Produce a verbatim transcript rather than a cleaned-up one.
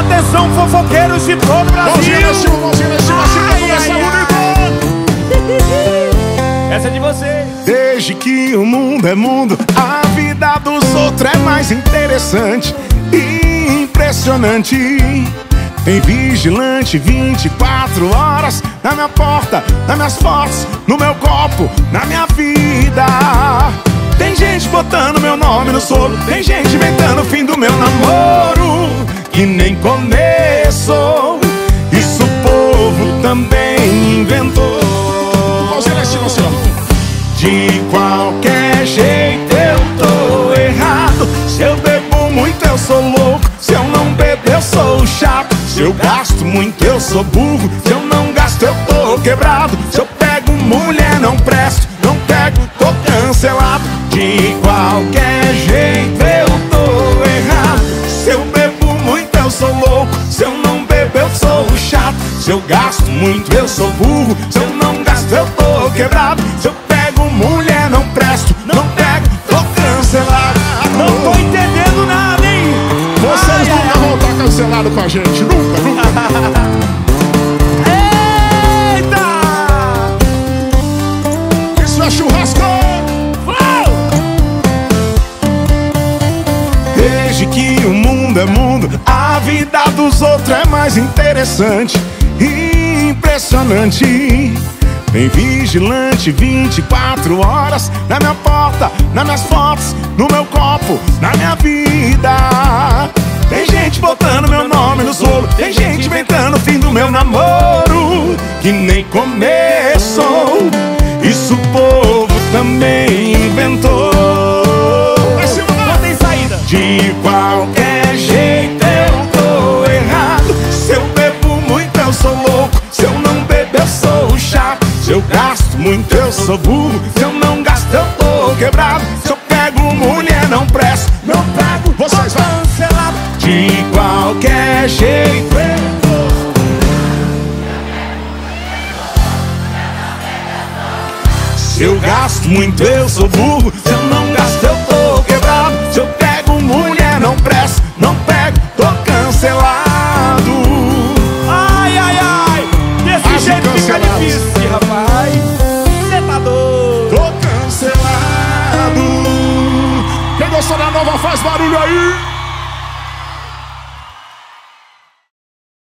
Atenção, fofoqueiros de todo o Brasil. Mãozinha lá em cima, mãozinha lá em cima, assim pra começar bonito. Essa é de vocês. Desde que o mundo é mundo, a vida dos outros é mais interessante e impressionante. Tem vigilante vinte e quatro horas na minha porta, nas minhas fotos, no meu copo, na minha vida. Tem gente botando meu nome no solo, tem gente inventando o fim do meu namoro, que nem começou. Isso o povo também inventou. De qualquer jeito eu tô errado. Se eu bebo muito eu sou louco, se eu não bebo eu sou chato. Se eu gasto muito eu sou burro, se eu não gasto eu tô quebrado. Se eu pego mulher não presto, não pego tô cancelado. De qualquer jeito eu tô errado. Se eu bebo muito eu sou louco, se eu não bebo eu sou chato. Se eu gasto muito eu sou burro, se eu não gasto eu tô quebrado. Se eu pego mulher não presto, não pego tô cancelado. Não tô entendendo nada, hein? Vocês nunca vão estar cancelados com a gente, nunca, nunca. Eita! Isso é churrasco! Desde que o mundo é mundo, a vida dos outros é mais interessante e impressionante. Tem vigilante vinte e quatro horas na minha porta, nas minhas fotos, no meu copo, na minha vida. Tem gente botando meu nome no solo, tem gente inventando o fim do meu namoro, que nem começou. Isso o povo também inventou. Não tem saída. De qualquer jeito eu tô errado. Se eu bebo muito eu sou louco, se eu não bebo eu sou chato. Se eu gasto muito eu sou burro, se eu não gasto eu tô quebrado. Se eu pego mulher não presto, não pego, vocês vão cancelado. De qualquer jeito eu tô. Se eu gasto muito eu sou burro, se eu não gasto eu tô quebrado. Se eu pego mulher não presto, não pego, tô cancelado. Ai, ai, ai. Desse Quase jeito fica cancelados. difícil, rapaz. Você tá doido. Tô cancelado. Quem gostou da nova faz barulho aí.